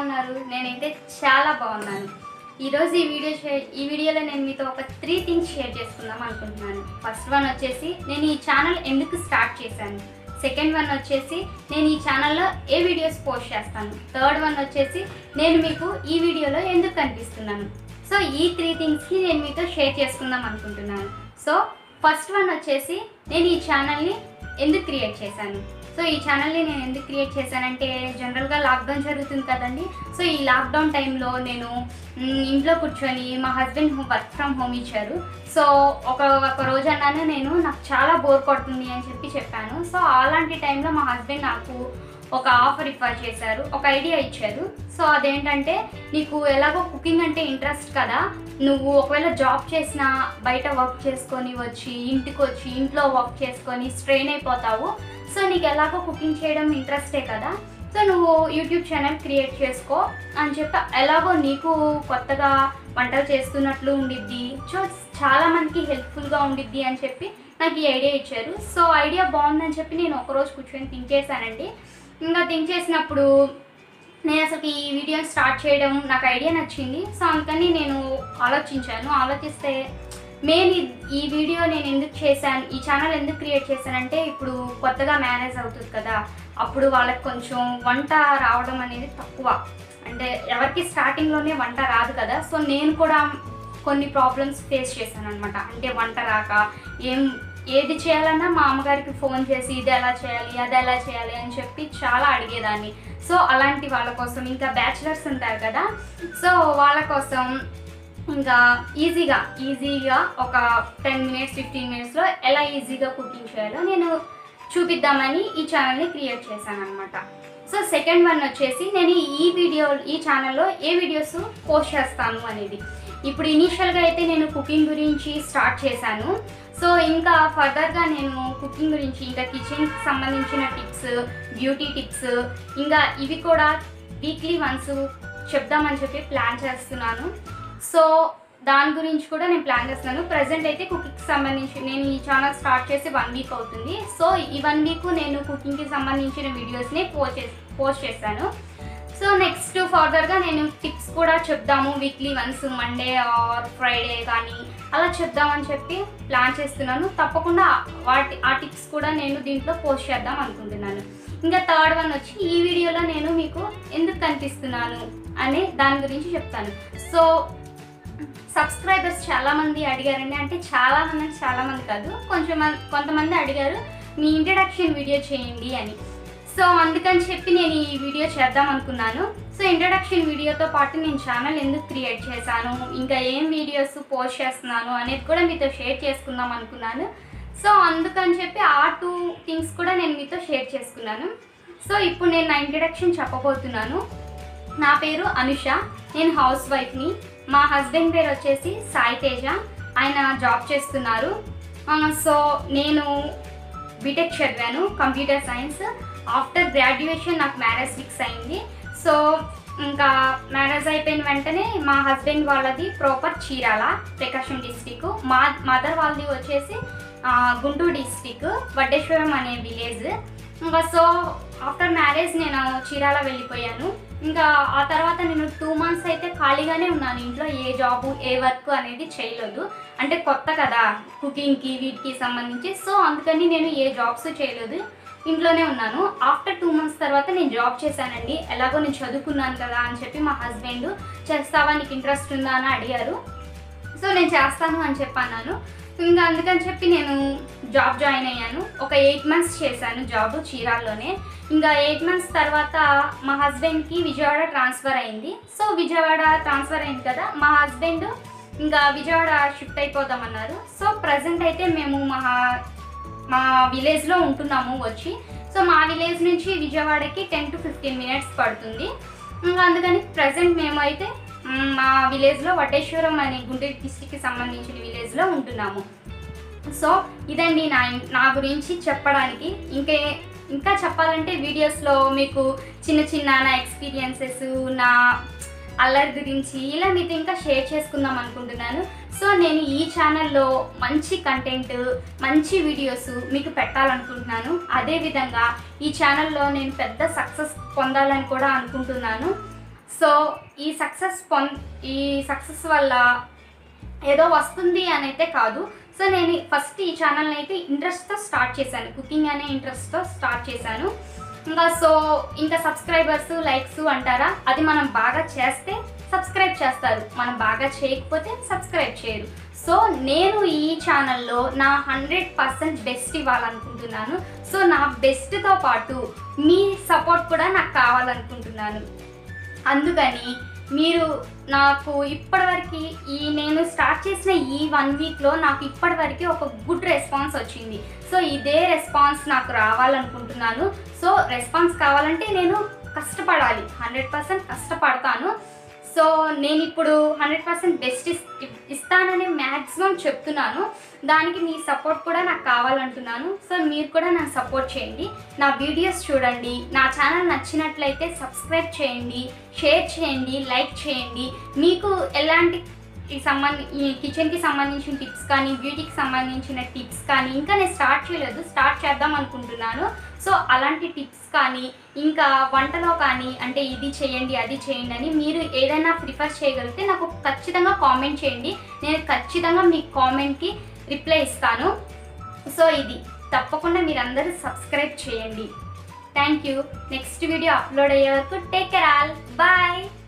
ఉన్నారు? నేనైతే చాలా బాగున్నాను. ఈరోజు ఈ వీడియోలో నేను మీతో ఒక 3 థింగ్స్ షేర్ చేసుకుందాం అనుకుంటున్నాను. ఫస్ట్ వన్ వచ్చేసి నేను ఈ ఛానల్ ఎందుకు స్టార్ట్ చేశాను. సెకండ్ వన్ వచ్చేసి నేను ఈ ఛానల్లో ఏ వీడియోస్ పోస్ట్ చేస్తాను. థర్డ్ వన్ వచ్చేసి నేను మీకు ఈ వీడియోలో ఎందుకు కనిపిస్తున్నాను. సో ఈ 3 థింగ్స్ని నేను మీతో షేర్ చేసుకుందాం అనుకుంటున్నాను. సో ఫస్ట్ వన్ వచ్చేసి నేను ఈ ఛానల్ని ఎందుకు క్రియేట్ చేశాను. సో ఈ ఛానల్ని నేను ఎందుకు క్రియేట్ చేశానంటే లాక్డౌన్ జరుగుతుంది కదండి. సో ఈ లాక్డౌన్ టైంలో నేను ఇంట్లో కూర్చొని మా హస్బెండ్ వర్క్ ఫ్రమ్ హోమ్ ఇచ్చారు. సో ఒక రోజు అన్నాను నాకు చాలా బోర్ కొడుతుంది అని చెప్పాను. సో అలాంటి టైంలో మా హస్బెండ్ నాకు ఒక ఆఫర్ చేశారు, ఒక ఐడియా ఇచ్చారు. సో అదేంటంటే నీకు ఎలాగో కుకింగ్ అంటే ఇంట్రెస్ట్ కదా, నువ్వు ఒకవేళ జాబ్ చేసినా బయట వర్క్ చేసుకొని వచ్చి ఇంట్లో వర్క్ చేసుకొని స్ట్రెయిన్ అయిపోతావు. సో నీకు ఎలాగో కుకింగ్ చేయడం ఇంట్రెస్టే కదా, సో నువ్వు యూట్యూబ్ ఛానల్ క్రియేట్ చేసుకో అని చెప్పి ఎలాగో నీకు కొత్తగా వంటలు చేస్తున్నట్లు ఉండిద్ది, చాలామందికి హెల్ప్ఫుల్గా ఉండిద్ది అని చెప్పి నాకు ఈ ఐడియా ఇచ్చారు. సో ఐడియా బాగుందని చెప్పి నేను ఒకరోజు కూర్చొని థింక్ చేశానండి. ఇంకా థింక్ చేసినప్పుడు నేను అసలు ఈ వీడియోని స్టార్ట్ చేయడం నాకు ఐడియా నచ్చింది. సో అందుకని నేను ఆలోచిస్తే మెయిన్ ఈ వీడియో నేను ఎందుకు చేశాను, ఈ ఛానల్ ఎందుకు క్రియేట్ చేశానంటే ఇప్పుడు కొత్తగా మ్యారేజ్ అవుతుంది కదా, అప్పుడు వాళ్ళకి కొంచెం వంట రావడం అనేది తక్కువ. అంటే ఎవరికి స్టార్టింగ్లోనే వంట రాదు కదా. సో నేను కూడా కొన్ని ప్రాబ్లమ్స్ ఫేస్ చేశాను అనమాట. అంటే వంట రాక ఏది చేయాలన్నా మా అమ్మగారికి ఫోన్ చేసి ఇది ఎలా చేయాలి అది ఎలా చేయాలి అని చెప్పి చాలా అడిగేదాన్ని. సో అలాంటి వాళ్ళ కోసం, ఇంకా బ్యాచిలర్స్ ఉంటారు కదా, సో వాళ్ళ కోసం ఇంకా ఈజీగా ఒక 10 మినిట్స్ 15 మినిట్స్లో ఎలా ఈజీగా కుకింగ్ చేయాలో నేను చూపిద్దామని ఈ ఛానల్ని క్రియేట్ చేశాను అనమాట. సో సెకండ్ వన్ వచ్చేసి నేను ఈ ఛానల్లో ఏ వీడియోస్ పోస్ట్ చేస్తాను అనేది. ఇప్పుడు ఇనీషియల్గా అయితే నేను కుకింగ్ గురించి స్టార్ట్ చేశాను. సో ఇంకా ఫర్దర్గా నేను కుకింగ్ గురించి, ఇంకా కిచెన్కి సంబంధించిన టిప్స్, బ్యూటీ టిప్స్, ఇంకా ఇవి కూడా వీక్లీ వన్స్ చెప్దామని చెప్పి ప్లాన్ చేస్తున్నాను. సో దాని గురించి కూడా నేను ప్లాన్ చేస్తున్నాను. ప్రజెంట్ అయితే కుకింగ్కి సంబంధించి నేను ఈ ఛానల్ స్టార్ట్ చేసి 1 వీక్ అవుతుంది. సో ఈ 1 వీక్ నేను కుకింగ్కి సంబంధించిన వీడియోస్ని పోస్ట్ చేశాను. సో నెక్స్ట్ ఫర్దర్గా నేను టిప్స్ కూడా చెప్దాము, weekly once Monday or Friday కానీ అలా చెప్దామని చెప్పి ప్లాన్ చేస్తున్నాను. తప్పకుండా ఆ టిప్స్ కూడా నేను దీంట్లో పోస్ట్ చేద్దాం అనుకుంటున్నాను. ఇంకా థర్డ్ వన్ వచ్చి ఈ వీడియోలో నేను మీకు ఎందుకు కనిపిస్తున్నాను అనే దాని గురించి చెప్తాను. సో సబ్స్క్రైబర్స్ చాలామంది అడిగారండి, అంటే చాలామంది కాదు, కొంతమంది అడిగారు మీ ఇంట్రడక్షన్ వీడియో చేయండి అని. సో అందుకని చెప్పి నేను ఈ వీడియో చేద్దాం అనుకున్నాను. సో ఇంట్రడక్షన్ వీడియోతో పాటు నేను ఛానల్ ఎందుకు క్రియేట్ చేశాను, ఇంకా ఏం వీడియోస్ పోస్ట్ చేస్తున్నాను అనేది కూడా మీతో షేర్ చేసుకుందాం అనుకున్నాను. సో అందుకని చెప్పి ఆ 2 థింగ్స్ కూడా నేను మీతో షేర్ చేసుకున్నాను. సో ఇప్పుడు నేను నా ఇంట్రడక్షన్ చెప్పబోతున్నాను. నా పేరు అనుష, నేను హౌస్ వైఫ్ని. మా హస్బెండ్ పేరు వచ్చేసి సాయి తేజ, ఆయన జాబ్ చేస్తున్నారు. సో నేను బీటెక్ చదివాను, కంప్యూటర్ సైన్స్. ఆఫ్టర్ గ్రాడ్యుయేషన్ నాకు మ్యారేజ్ ఫిక్స్ అయింది. సో ఇంకా మ్యారేజ్ అయిపోయిన వెంటనే మా హస్బెండ్ వాళ్ళది proper Chirala, Prakasam district. Mother వాళ్ళది వచ్చేసి గుంటూరు డిస్టిక్, వడ్డేశ్వరం అనే విలేజ్. ఇంకా సో ఆఫ్టర్ మ్యారేజ్ నేను చీరాల వెళ్ళిపోయాను. ఇంకా ఆ తర్వాత నేను 2 మంత్స్ అయితే ఖాళీగానే ఉన్నాను ఇంట్లో. ఏ జాబు ఏ వర్క్ అనేది చేయలేదు, అంటే కొత్త కదా కుకింగ్కి వీటికి సంబంధించి. సో అందుకని నేను ఏ జాబ్స్ చేయలేదు, ఇంట్లోనే ఉన్నాను. ఆఫ్టర్ 2 మంత్స్ తర్వాత నేను జాబ్ చేశానండి. ఎలాగో నేను చదువుకున్నాను కదా అని చెప్పి మా హస్బెండ్ చేస్తావా, నీకు ఇంట్రెస్ట్ ఉందా అని అడిగారు. సో నేను చేస్తాను అని చెప్పన్నాను. ఇంకా అందుకని చెప్పి నేను జాబ్ జాయిన్ అయ్యాను. ఒక 8 మంత్స్ చేశాను జాబ్ చీరాల్లోనే. ఇంకా 8 మంత్స్ తర్వాత మా హస్బెండ్కి విజయవాడ ట్రాన్స్ఫర్ అయింది. సో విజయవాడ ట్రాన్స్ఫర్ అయింది కదా, మా హస్బెండ్ ఇంకా విజయవాడ షిఫ్ట్ అయిపోదామన్నారు. సో ప్రజెంట్ అయితే మేము మా విలేజ్లో ఉంటున్నాము వచ్చి. సో మా విలేజ్ నుంచి విజయవాడకి 10 to 15 మినిట్స్ పడుతుంది. ఇంకా అందుకని ప్రజెంట్ మేమైతే మా విలేజ్లో వడ్డేశ్వరం అనే గుంటూరు డిస్టిక్కి సంబంధించిన విలేజ్లో ఉంటున్నాము. సో ఇదండి నా గురించి చెప్పడానికి. ఇంకా చెప్పాలంటే వీడియోస్లో మీకు చిన్న నా ఎక్స్పీరియన్సెస్, నా అల్లరి గురించి ఇలా మీతో ఇంకా షేర్ చేసుకుందాం అనుకుంటున్నాను. సో నేను ఈ ఛానల్లో మంచి కంటెంట్, మంచి వీడియోస్ మీకు పెట్టాలనుకుంటున్నాను. అదేవిధంగా ఈ ఛానల్లో నేను పెద్ద సక్సెస్ పొందాలని కూడా అనుకుంటున్నాను. సో ఈ సక్సెస్ వల్ల ఏదో వస్తుంది అని అయితే కాదు. సో నేను ఫస్ట్ ఈ ఛానల్ని అయితే ఇంట్రెస్ట్తో స్టార్ట్ చేశాను, కుకింగ్ అనే ఇంట్రెస్ట్తో స్టార్ట్ చేశాను. ఇంకా సబ్స్క్రైబర్స్ లైక్స్ అంటారా, అది మనం బాగా చేస్తే సబ్స్క్రైబ్ చేస్తారు, మనం బాగా చేయకపోతే సబ్స్క్రైబ్ చేయరు. సో నేను ఈ ఛానల్లో నా 100% బెస్ట్ ఇవ్వాలనుకుంటున్నాను. సో నా బెస్ట్తో పాటు మీ సపోర్ట్ కూడా నాకు కావాలనుకుంటున్నాను. అందుకని మీరు నాకు ఇప్పటివరకు నేను స్టార్ట్ చేసిన ఈ 1 వీక్లో నాకు ఇప్పటివరకు ఒక గుడ్ రెస్పాన్స్ వచ్చింది. సో ఇదే రెస్పాన్స్ నాకు రావాలనుకుంటున్నాను. సో రెస్పాన్స్ కావాలంటే నేను కష్టపడాలి, 100% కష్టపడతాను. సో నేను ఇప్పుడు 100% బెస్ట్ ఇస్తానని మ్యాక్సిమం చెప్తున్నాను. దానికి మీ సపోర్ట్ కూడా నాకు కావాలంటున్నాను. సో మీరు కూడా నాకు సపోర్ట్ చేయండి, నా వీడియోస్ చూడండి. నా ఛానల్ నచ్చినట్లయితే సబ్స్క్రైబ్ చేయండి, షేర్ చేయండి, లైక్ చేయండి. మీకు ఎలాంటి ఈ కిచెన్కి సంబంధించిన టిప్స్ కానీ, బ్యూటీకి సంబంధించిన టిప్స్ కానీ ఇంకా నేను స్టార్ట్ చేయలేదు, స్టార్ట్ చేద్దాం అనుకుంటున్నాను. సో అలాంటి టిప్స్ కానీ ఇంకా వంటలో కానీ అంటే ఇది చేయండి అది చేయండి అని మీరు ఏదైనా ప్రిఫర్ చేయగలిగితే నాకు ఖచ్చితంగా కామెంట్ చేయండి. నేను ఖచ్చితంగా మీ కామెంట్కి రిప్లై ఇస్తాను. సో ఇది తప్పకుండా మీరందరూ సబ్స్క్రైబ్ చేయండి. Thank you. Next video upload అయ్యే వరకు టేక్ కేర్ ఆల్, బాయ్.